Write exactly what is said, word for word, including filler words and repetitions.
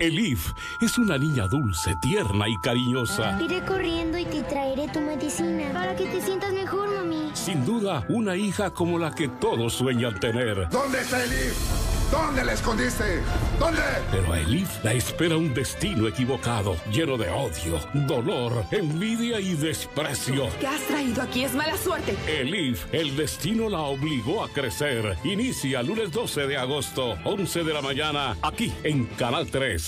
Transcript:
Elif es una niña dulce, tierna y cariñosa. Iré corriendo y te traeré tu medicina para que te sientas mejor, mami. Sin duda, una hija como la que todos sueñan tener. ¿Dónde está Elif? ¿Dónde la escondiste? ¿Dónde? Pero a Elif la espera un destino equivocado, lleno de odio, dolor, envidia y desprecio. ¿Qué has traído aquí? Es mala suerte. Elif, el destino la obligó a crecer. Inicia lunes doce de agosto, once de la mañana, aquí en Canal tres.